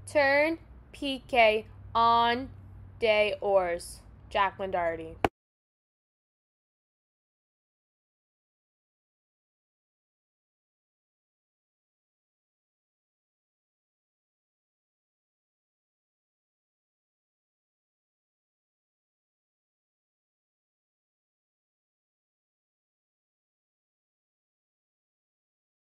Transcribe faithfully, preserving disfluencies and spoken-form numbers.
Turn P K on day oars. Jacqueline Doherty.